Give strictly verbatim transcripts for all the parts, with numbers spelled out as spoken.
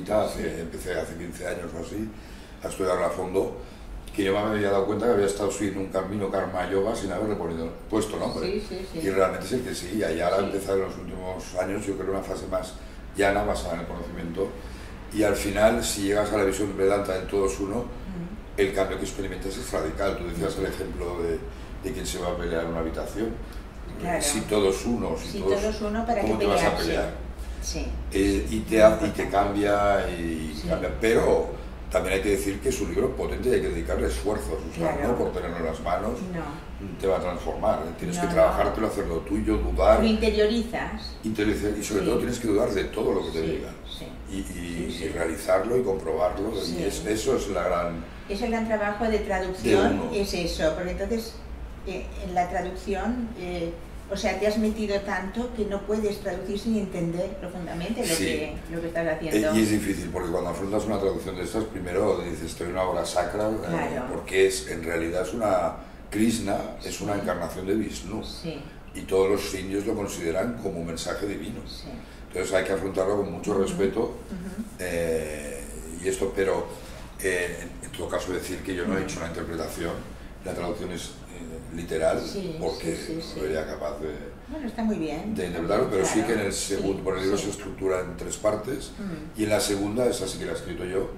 Gita, hace, empecé hace quince años o así, a estudiarla a fondo, que yo me había dado cuenta que había estado siguiendo un camino Karma Yoga sin haberle ponido, puesto nombre. Sí, sí, sí. Y realmente es el que sí, y allá Sí. la empezado en los últimos años, yo creo una fase más llana, basada en el conocimiento, y al final, si llegas a la visión Vedanta en todos uno, mm. el cambio que experimentas es radical. Tú decías el ejemplo de, de quien se va a pelear en una habitación. Claro. Si todos uno, si, si todos, todos uno, ¿para ¿cómo qué te vas a pelearse? pelear? Sí. Eh, y, te, y te cambia, y sí. cambia, pero también hay que decir que es un libro potente y hay que dedicarle esfuerzo, Susana, claro. no por tenerlo en las manos, no. te va a transformar, tienes no, que trabajártelo, no. hacerlo tuyo, dudar. Lo interiorizas. Interiorizar y sobre sí. todo tienes que dudar de todo lo que te sí, digan. Sí. Y, y, sí, sí. y realizarlo y comprobarlo, sí. y es, eso es la gran... Es el gran trabajo de traducción, de es eso, porque entonces eh, en la traducción... Eh, O sea, te has metido tanto que no puedes traducir sin entender profundamente lo, sí. que, lo que estás haciendo. Y es difícil, porque cuando afrontas una traducción de estas, primero dices, estoy en una obra sacra, claro. eh, porque es, en realidad es una Krishna, es sí. una encarnación de Vishnu. Sí. Y todos los indios lo consideran como un mensaje divino. Sí. Entonces hay que afrontarlo con mucho uh-huh. respeto. Uh-huh. eh, y esto, pero eh, en todo caso decir que yo no he hecho una interpretación, la traducción es literal, sí, porque sí, sí, no sí. sería capaz de, bueno, está muy bien, de interpretarlo, pero claro, sí que en el segundo, sí, por el libro sí. se estructura en tres partes, mm. y en la segunda, esa sí que la he escrito yo,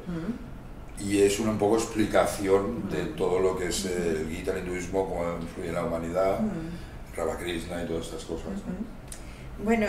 mm. y es una un poco explicación mm. de todo lo que es mm. el Gita, el hinduismo, cómo influye en la humanidad, mm. Ramakrishna y todas estas cosas. Mm-hmm. Bueno,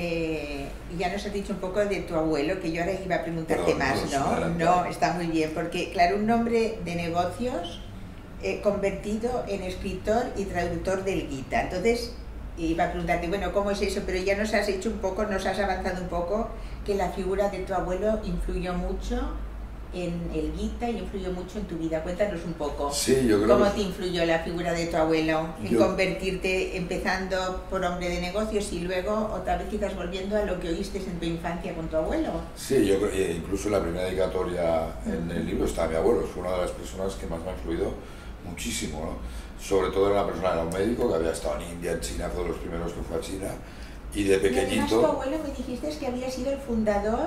eh, ya nos has dicho un poco de tu abuelo, que yo ahora iba a preguntarte Perdón, más, ¿no? No, está muy bien, porque claro, un hombre de negocios eh, convertido en escritor y traductor del Gita. Entonces, iba a preguntarte, bueno, ¿cómo es eso? Pero ya nos has hecho un poco, nos has avanzado un poco, que la figura de tu abuelo influyó mucho en el Gita y influyó mucho en tu vida. Cuéntanos un poco. Sí, yo creo ¿Cómo que... te influyó la figura de tu abuelo en yo... convertirte, empezando por hombre de negocios y luego otra vez quizás volviendo a lo que oíste en tu infancia con tu abuelo? Sí, yo creo, incluso en la primera dedicatoria en el libro está mi abuelo, fue una de las personas que más me ha influido muchísimo, ¿no? Sobre todo era una persona, era un médico que había estado en India, en China, fue de los primeros que fue a China, y de pequeñito... Y además tu abuelo me dijiste que había sido el fundador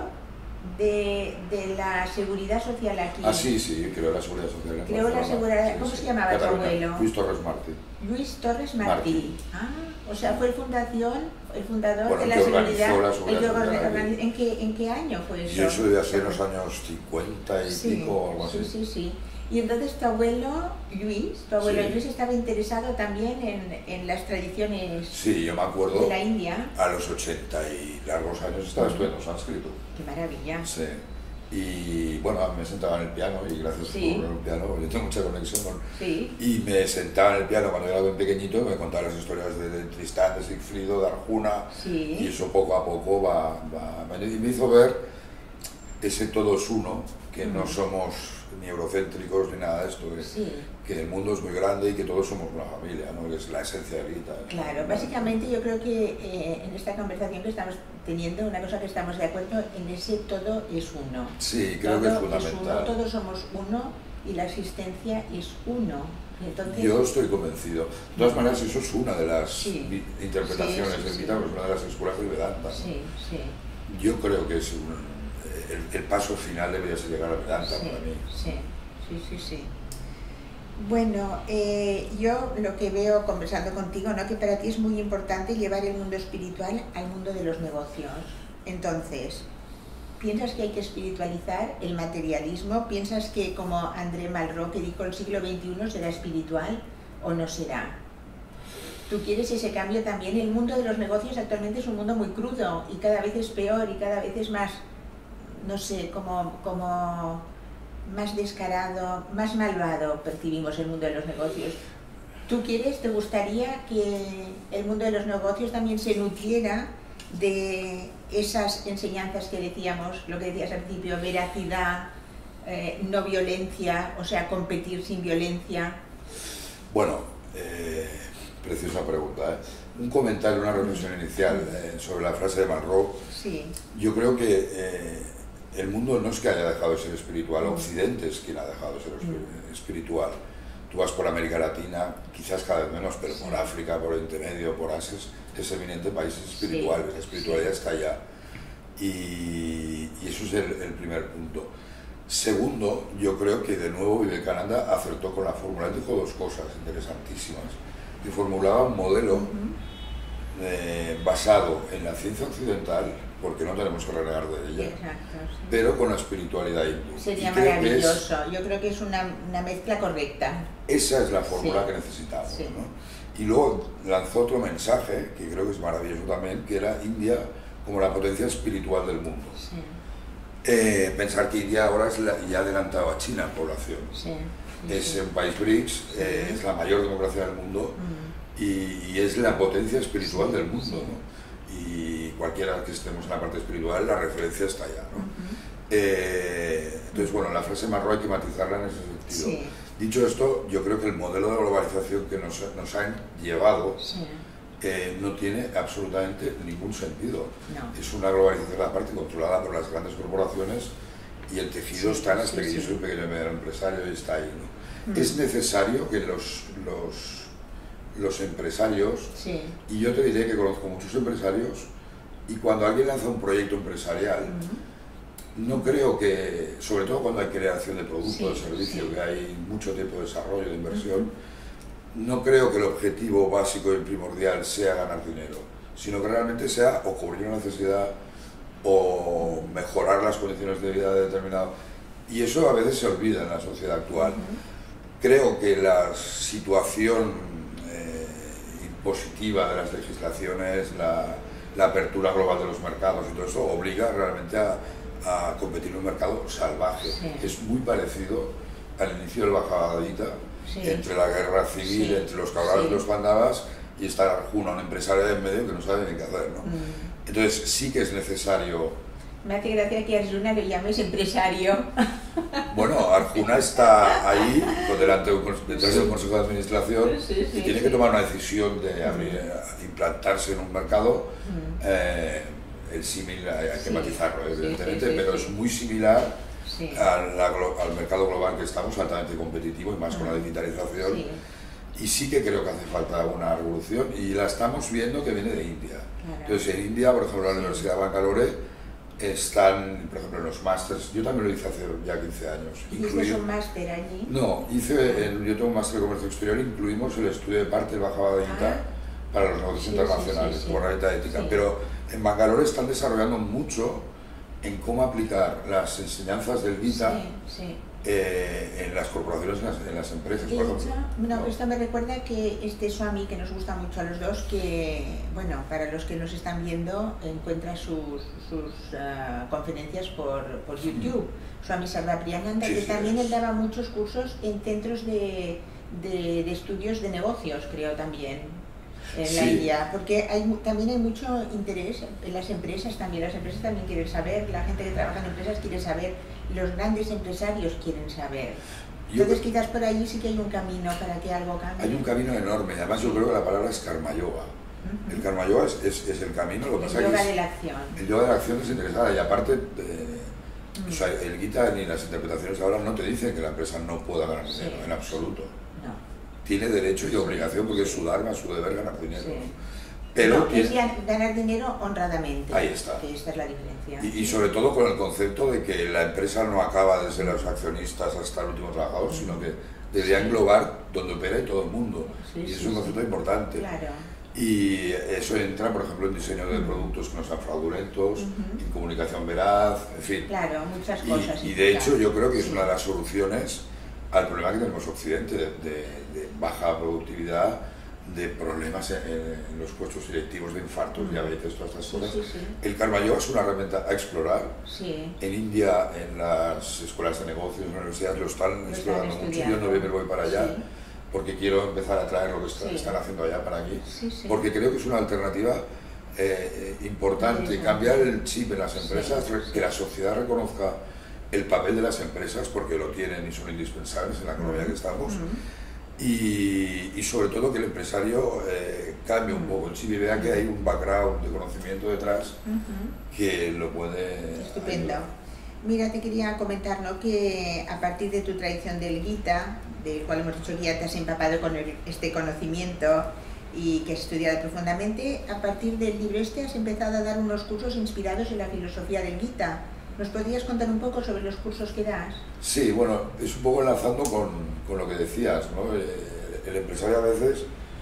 de, de la seguridad social aquí. Ah, sí, sí, creó la seguridad social. Creó la seguridad, sí, ¿cómo sí. se llamaba Cataluña. Tu abuelo? Luis Torres Martí. Luis Torres Martí. Martí. Ah, o sea, fue el fundación, el fundador bueno, de la que seguridad. La seguridad el social organiz... ¿En, qué, ¿En qué año fue eso? Y eso debe ser en los años cincuenta y sí, pico o algo así. Sí, sí, sí. Y entonces tu abuelo Luis, tu abuelo sí. Luis estaba interesado también en, en las tradiciones sí, yo me acuerdo, de la India. A los ochenta y largos años estaba estudiando sánscrito. ¡Qué maravilla! Sí. Y bueno, me sentaba en el piano y gracias sí. por el piano, yo tengo mucha conexión con... Sí. Y me sentaba en el piano cuando era bien pequeñito, me contaba las historias de, de Tristán, de Sigfrido, de Arjuna, sí. y eso poco a poco va, va... Y me hizo ver ese todos uno, que mm. no somos ni eurocéntricos ni nada de esto, que, sí. que el mundo es muy grande y que todos somos una familia, ¿no? Que es la esencia de Gita. Claro, ¿no? Básicamente yo creo que eh, en esta conversación que estamos teniendo, una cosa que estamos de acuerdo, en ese todo es uno. Sí, creo todo que es fundamental. Es uno, todos somos uno y la existencia es uno. Entonces, yo estoy convencido. De todas maneras, eso es una de las sí. interpretaciones sí, sí, del sí. Gita, pues una de las escuelas de Vedanta. Sí, sí. Yo creo que es un, el, el paso final debería ser llegar a Vedanta sí, para mí. Sí, sí, sí, sí. Bueno, eh, yo lo que veo conversando contigo, ¿no? Que para ti es muy importante llevar el mundo espiritual al mundo de los negocios. Entonces, ¿piensas que hay que espiritualizar el materialismo? ¿Piensas que, como André Malraux, que dijo el siglo veintiuno será espiritual o no será? ¿Tú quieres ese cambio también? El mundo de los negocios actualmente es un mundo muy crudo y cada vez es peor y cada vez es más, no sé, como, como más descarado, más malvado percibimos el mundo de los negocios. ¿Tú quieres, te gustaría que el mundo de los negocios también se nutriera de esas enseñanzas que decíamos, lo que decías al principio, veracidad, eh, no violencia, o sea, competir sin violencia? Bueno, eh, preciosa pregunta, ¿eh? Un comentario, una reflexión inicial eh, sobre la frase de Malraux. Sí. Yo creo que eh, el mundo no es que haya dejado de ser espiritual, Occidente es quien ha dejado de ser espiritual. Tú vas por América Latina, quizás cada vez menos, pero por África, por Oriente Medio, por Asia, es eminente países espirituales, sí, la espiritualidad sí. está allá. Y, y eso es el, el primer punto. Segundo, yo creo que de nuevo Vivekananda acertó con la fórmula. Él dijo dos cosas interesantísimas. Que formulaba un modelo uh-huh. eh, basado en la ciencia occidental, porque no tenemos que renegar de ella, exacto, sí. pero con la espiritualidad hindú. Sería maravilloso. Es, yo creo que es una, una mezcla correcta. Esa es la fórmula sí. que necesitamos. Sí. ¿no? Y luego lanzó otro mensaje, que creo que es maravilloso también, que era India como la potencia espiritual del mundo. Sí. Eh, pensar que India ahora es la, ya ha adelantado a China en población. Sí, sí, es sí. un país BRICS, sí. eh, es la mayor democracia del mundo mm. y, y es la potencia espiritual sí, del mundo. Sí. ¿no? Y cualquiera que estemos en la parte espiritual, la referencia está allá. ¿no? Uh-huh. eh, entonces, bueno, la frase Marro hay que matizarla en ese sentido. Sí. Dicho esto, yo creo que el modelo de globalización que nos, nos han llevado sí. Eh, no tiene absolutamente ningún sentido. No. Es una globalización aparte controlada por las grandes corporaciones y el tejido sí, está en las sí, pequeños sí. y pequeño y mediano empresario y está ahí. ¿no? Mm. Es necesario que los, los, los empresarios, sí. y yo te diré que conozco muchos empresarios, y cuando alguien lanza un proyecto empresarial, mm. no creo que, sobre todo cuando hay creación de producto, sí, de servicio, sí. que hay mucho tiempo de desarrollo, de inversión, mm. no creo que el objetivo básico y primordial sea ganar dinero, sino que realmente sea o cubrir una necesidad o mejorar las condiciones de vida de determinado. Y eso a veces se olvida en la sociedad actual. Uh-huh. Creo que la situación eh, impositiva de las legislaciones, la, la apertura global de los mercados y todo eso obliga realmente a, a competir en un mercado salvaje. Sí. Es muy parecido al inicio del Bhagavad Gita. Sí. Entre la guerra civil, sí. entre los Kauravas sí. y los Pandavas, y está Arjuna, un empresario de en medio que no sabe ni qué hacer, ¿no? Mm. Entonces sí que es necesario... Me hace gracia que a Arjuna le llames empresario. Bueno, Arjuna está ahí, delante de un, detrás sí. del Consejo de Administración, sí, sí, y tiene sí. que tomar una decisión de abrir, mm. implantarse en un mercado. Mm. Eh, el símil hay, hay que sí. matizarlo, evidentemente, sí, sí, sí, pero sí. es muy similar Sí. Al, al mercado global que estamos, altamente competitivo y más uh-huh. con la digitalización sí. y sí que creo que hace falta una revolución y la estamos viendo que viene de India. Claro. Entonces en India, por ejemplo, en la sí. Universidad de Bangalore están, por ejemplo, en los másters, yo también lo hice hace ya quince años. ¿Hiciste un máster allí? No, hice, el, yo tengo un máster de comercio exterior, incluimos el estudio de parte del Bhagavad Gita ah. para los negocios sí, internacionales, sí, sí, sí. por la renta ética, sí. pero en Bangalore están desarrollando mucho en cómo aplicar las enseñanzas del Gita sí, sí. Eh, en las corporaciones, en las, en las empresas, por ejemplo. No, no, esto me recuerda que este Swami, que nos gusta mucho a los dos, que, bueno, para los que nos están viendo, encuentra sus, sus uh, conferencias por, por YouTube. Mm. Swami Sarvapriyananda, sí, que sí, también es. él daba muchos cursos en centros de, de, de estudios de negocios, creo también. En sí. la India, porque hay, también hay mucho interés en las empresas también, las empresas también quieren saber, la gente que trabaja en empresas quiere saber, los grandes empresarios quieren saber. Yo Entonces creo, quizás por ahí sí que hay un camino para que algo cambie. Hay un camino enorme, además yo creo que la palabra es karma yoga. Uh-huh. El karma yoga es, es, es el camino, lo que pasa el yoga es, de la acción. El yoga de la acción es interesante y aparte, eh, uh-huh. o sea, el Gita ni las interpretaciones ahora no te dicen que la empresa no pueda ganar dinero, sí. en absoluto. Tiene derecho y obligación, porque es su dharma, su deber ganar dinero. Sí. Pero no, tiene... es ganar dinero honradamente. Ahí está. Que esta es la diferencia. Y, y sobre todo con el concepto de que la empresa no acaba desde los accionistas hasta el último trabajador, sí. sino que debería englobar donde opera y todo el mundo. Sí, y sí, es un concepto sí. importante. Claro. Y eso entra, por ejemplo, en diseño de productos que no sean fraudulentos, uh-huh. en comunicación veraz, en fin. Claro, muchas cosas. Y, y de hecho yo creo que es sí. una de las soluciones al problema que tenemos Occidente de, de, de baja productividad, de problemas en, en los puestos directivos, de infartos, mm. diabetes, todas estas cosas. Sí, sí, sí. El Karma Yoga es una herramienta a explorar. Sí. En India, en las escuelas de negocios, en las universidades, lo están lo explorando están mucho. Yo en noviembre voy para allá sí. porque quiero empezar a traer lo que está, sí. están haciendo allá para aquí. Sí, sí. Porque creo que es una alternativa eh, importante, sí, cambiar el chip en las empresas, sí. que la sociedad reconozca el papel de las empresas, porque lo tienen y son indispensables en la economía que estamos, uh-huh. y, y sobre todo que el empresario eh, cambie un poco el chip y vea que hay un background de conocimiento detrás uh-huh. que lo puede Estupendo. ayudar. Mira, te quería comentar, ¿no?, que a partir de tu tradición del Gita, del cual hemos dicho que ya te has empapado con el, este conocimiento, y que has estudiado profundamente, a partir del libro este has empezado a dar unos cursos inspirados en la filosofía del Gita. ¿Nos podrías contar un poco sobre los cursos que das? Sí, bueno, es un poco enlazando con, con lo que decías, ¿no? El, el empresario a veces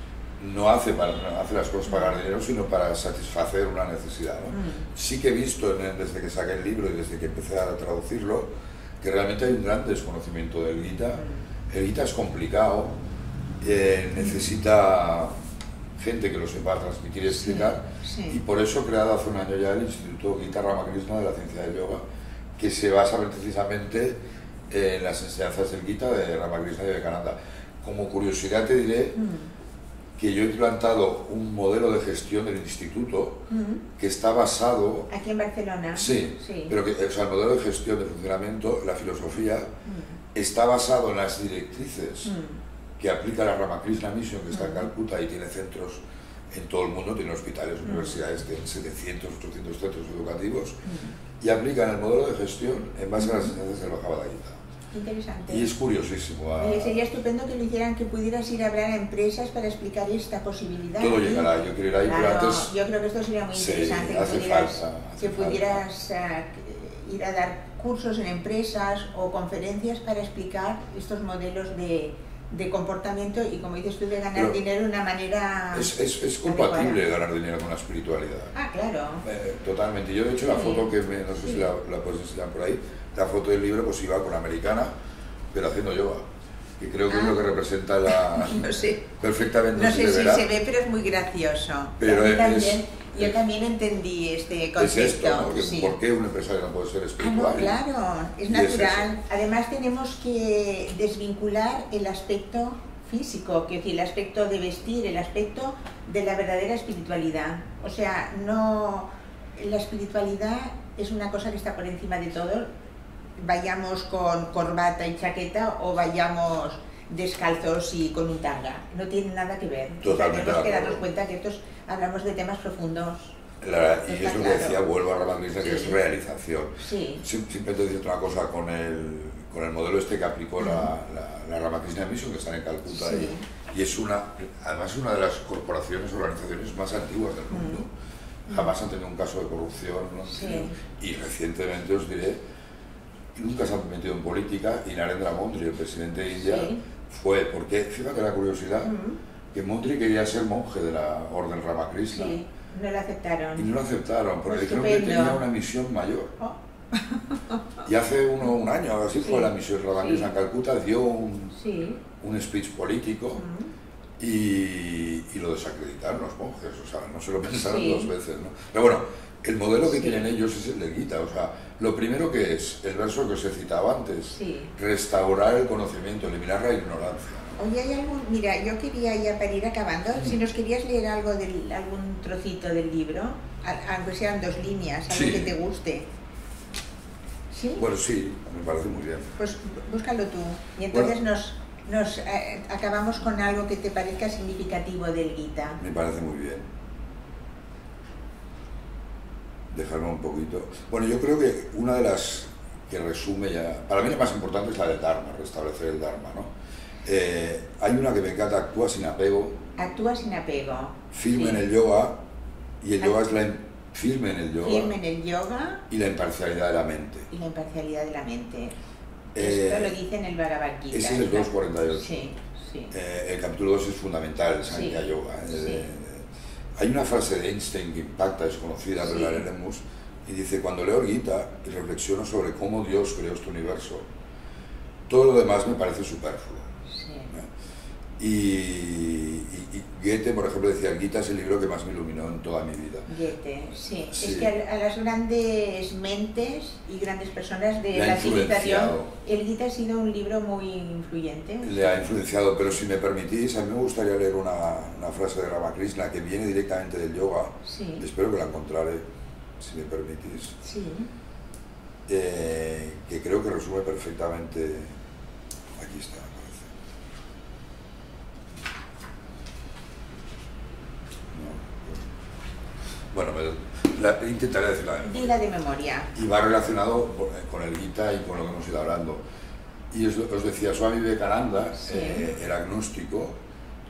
no hace, para, no hace las cosas para ganar dinero, sino para satisfacer una necesidad, ¿no? Mm. Sí que he visto en, desde que saqué el libro y desde que empecé a traducirlo, que realmente hay un gran desconocimiento del Gita. Mm. El Gita es complicado, eh, necesita gente que lo sepa transmitir y explicar, sí, sí. Y por eso he creado hace un año ya el Instituto Gita Ramakrishna de la Ciencia del Yoga, que se basa precisamente en las enseñanzas del Gita de Ramakrishna y Vivekananda. Como curiosidad te diré mm. que yo he implantado un modelo de gestión del instituto mm. que está basado... ¿Aquí en Barcelona? Sí, sí. Pero que, o sea, el modelo de gestión de funcionamiento, la filosofía, mm. está basado en las directrices mm. que aplica la Ramakrishna Mission, que está en Calcuta y tiene centros en todo el mundo, tiene hospitales, mm. universidades, tiene setecientos, ochocientos centros educativos, mm. y aplican el modelo de gestión en base a las enseñanzas del Bhagavad Gita. Interesante. Y es curiosísimo. A... Eh, sería estupendo que lo hicieran, que pudieras ir a hablar a empresas para explicar esta posibilidad. Todo llegará, yo quiero ir ahí, claro, pero antes... Yo creo que esto sería muy interesante, sí, que hace pudieras, falta, hace que pudieras falta. Uh, ir a dar cursos en empresas o conferencias para explicar estos modelos de, de comportamiento y, como dices tú, de ganar pero dinero de una manera... Es, es, es compatible ganar dinero con la espiritualidad. Ah, claro. Eh, totalmente. Yo, de hecho, la sí. foto que me, no sé sí. si la, la puedes enseñar por ahí, la foto del libro, pues iba con la americana, pero haciendo yoga, que creo que ah. es lo que representa la... No sé. Perfectamente. No sé si se, se ve, pero es muy gracioso. Pero es, también, es, yo también entendí este concepto. Es esto, ¿no? Sí. ¿Por qué un empresario no puede ser espiritual? Ah, no, claro, es natural. Es Además tenemos que desvincular el aspecto físico, que es decir, el aspecto de vestir, el aspecto de la verdadera espiritualidad. O sea, no, la espiritualidad es una cosa que está por encima de todo, vayamos con corbata y chaqueta o vayamos descalzos y con un tanga. No tiene nada que ver. Totalmente. O sea, tenemos que darnos cuenta que estos hablamos de temas profundos. La, y es lo que decía, vuelvo a Ramakrishna, sí. que es realización. Sí. Simplemente decir otra cosa con el, con el modelo este que aplicó uh-huh. la, la, la Ramakrishna Mission, que está en Calcuta, sí. y, y es una, además es una de las corporaciones, organizaciones más antiguas del mundo. Uh-huh. Jamás han tenido un caso de corrupción, ¿no? Sí. Y recientemente os diré, nunca se han metido en política, y Narendra Modi, el presidente de India, sí. fue, porque fíjate la curiosidad, uh-huh. que Modi quería ser monje de la Orden Ramakrishna. Sí. No lo aceptaron. Y no lo aceptaron, porque dijeron que tenía una misión mayor. Oh. Y hace uno, un año, así sí. fue la misión Ramakrishna sí. en Calcuta, dio un, sí. un speech político uh-huh. y, y lo desacreditaron los monjes, o sea, no se lo pensaron sí. dos veces, ¿no? Pero bueno, el modelo que sí. tienen ellos es el de Gita, o sea, lo primero que es, el verso que os he citado antes, sí. restaurar el conocimiento, eliminar la ignorancia. Oye, hay algún, mira, yo quería ya para ir acabando, mm. si nos querías leer algo del, algún trocito del libro, aunque sean dos líneas, algo sí. que te guste. ¿Sí? Bueno, sí, me parece muy bien. Pues búscalo tú, y entonces bueno, nos, nos eh, acabamos con algo que te parezca significativo del Gita. Me parece muy bien. Dejarme un poquito. Bueno, yo creo que una de las que resume ya, para mí la más importante es la del Dharma, restablecer el Dharma, ¿no? Eh, hay una que me encanta, actúa sin apego. Actúa sin apego. Firme sí. en el yoga, y el yoga es la firme en el yoga. Firme en el yoga. Y la imparcialidad de la mente. Y la imparcialidad de la mente. Eh, Esto lo dice en el Bhagavad Gita. Ese es el dos cuarenta y ocho. Sí, sí. Eh, el capítulo dos es fundamental, el Sankhya sí, Yoga. Eh, sí. eh, hay una frase de Einstein que impacta, es conocida, sí. pero la leeremos, y dice, cuando leo el Gita y reflexiono sobre cómo Dios creó este universo, todo lo demás me parece superfluo. Y, y, y Goethe, por ejemplo, decía, el Gita es el libro que más me iluminó en toda mi vida. Goethe, sí. sí. Es que a, a las grandes mentes y grandes personas de la, la civilización, el Gita ha sido un libro muy influyente. Le ha influenciado, pero si me permitís, a mí me gustaría leer una, una frase de Ramakrishna que viene directamente del yoga. Sí. Espero que la encontraré, si me permitís. Sí. Eh, que creo que resume perfectamente. Aquí está. Bueno, la, intentaré decirla de memoria. Dila de memoria. Y va relacionado con el Gita y con lo que hemos ido hablando. Y os, os decía, Swami Vivekananda sí. eh, era agnóstico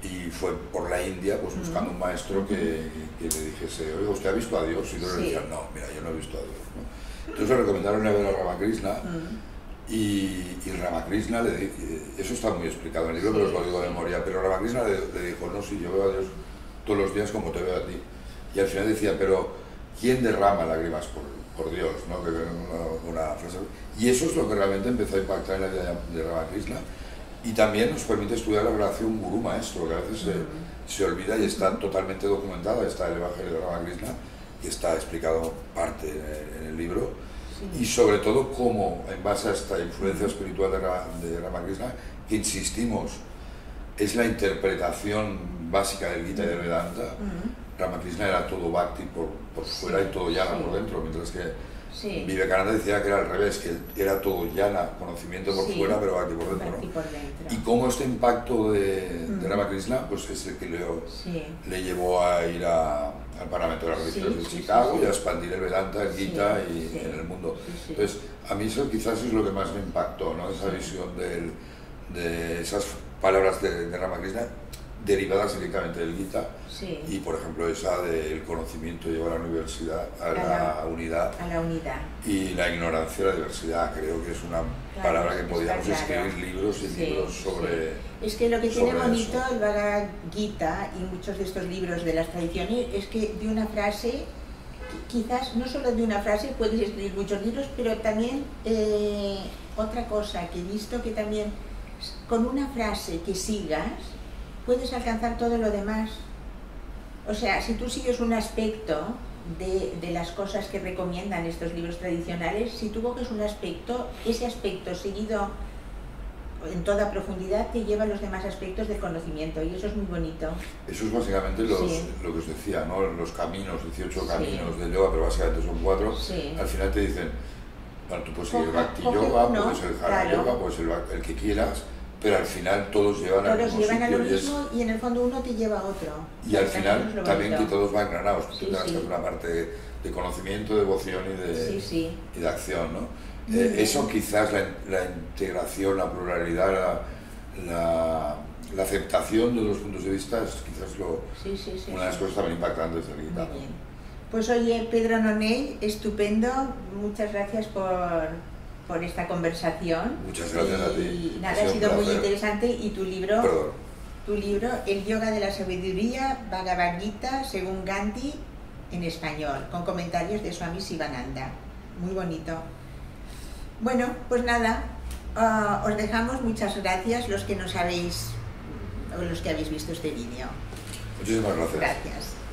y fue por la India pues buscando un maestro que, que le dijese, oiga, ¿usted ha visto a Dios? Y todos le decían, no, mira, yo no he visto a Dios, ¿no? Entonces le recomendaron a ver a Ramakrishna, uh-huh. y, y Ramakrishna, le di, eso está muy explicado en el libro, sí, pero os lo digo de memoria, pero Ramakrishna le, le dijo, no, sí, yo veo a Dios todos los días como te veo a ti. Y al final decía, pero ¿quién derrama lágrimas por, por Dios? ¿No? Que una, una frase. Y eso es lo que realmente empezó a impactar en la vida de Ramakrishna. Y también nos permite estudiar la relación gurú-maestro, que a veces se, se olvida y está totalmente documentada. Está el Evangelio de Ramakrishna y está explicado parte en el, en el libro. Sí. Y sobre todo cómo, en base a esta influencia espiritual de, de Ramakrishna, que insistimos, es la interpretación básica del Gita y del Vedanta. Uh-huh. Ramakrishna era todo bhakti por, por fuera, sí, y todo yana, sí, por dentro, mientras que sí, Vivekananda decía que era al revés, que era todo yana, conocimiento por, sí, fuera, pero bhakti por dentro, bhakti ¿no? por dentro. Y cómo este impacto de, uh-huh. de Ramakrishna pues es el que le, sí, le llevó a ir a, al Parlamento de las Religiones, sí, de Chicago, sí, sí, y a expandir el Vedanta, el Gita, sí, y, sí, en el mundo. Sí, sí. Entonces, a mí eso quizás es lo que más me impactó, ¿no? Esa sí, visión del, de esas palabras de, de Ramakrishna derivadas directamente del Gita, sí, y por ejemplo esa del conocimiento lleva a la universidad, a, a la, la unidad, a la unidad, y la ignorancia a la diversidad. Creo que es una claro, palabra que podríamos claro. escribir libros y sí, libros sobre. Sí. Es que lo que tiene bonito eso. El Bhagavad Gita y muchos de estos libros de las tradiciones es que de una frase, quizás no solo de una frase puedes escribir muchos libros, pero también eh, otra cosa que he visto que también con una frase que sigas puedes alcanzar todo lo demás. O sea, si tú sigues un aspecto de, de las cosas que recomiendan estos libros tradicionales, si tú coges un aspecto, ese aspecto seguido en toda profundidad te lleva a los demás aspectos del conocimiento, y eso es muy bonito. Eso es básicamente los, sí, lo que os decía, ¿no? Los caminos, dieciocho caminos, sí, de yoga, pero básicamente son cuatro. Sí. Al final te dicen, bueno, tú puedes seguir el Bhakti Yoga, uno, puedes el Jnana claro. Yoga, puedes el, el que quieras, pero al final todos llevan todos al mismo llevan sitio, a lo y mismo, y en el fondo uno te lleva a otro. Y al final también que todos van granados, tú sí, tendrás sí. una parte de, de conocimiento, devoción y de, sí, sí. y de acción, ¿no? Eh, eso quizás, la, la integración, la pluralidad, la, la, la aceptación de los puntos de vista es quizás lo, sí, sí, sí, una de las sí. cosas también impactantes del Gita. Muy bien. Pues oye, Pedro Nonell, estupendo, muchas gracias por... por esta conversación. Muchas gracias y, a ti. Y nada, ha sido, ha sido muy interesante. Y tu libro, Perdón. tu libro, El Yoga de la Sabiduría, Bhagavad Gita, según Gandhi, en español, con comentarios de Swami Sivananda. Muy bonito. Bueno, pues nada, uh, os dejamos. Muchas gracias los que nos habéis, o los que habéis visto este vídeo. Muchísimas gracias. Gracias.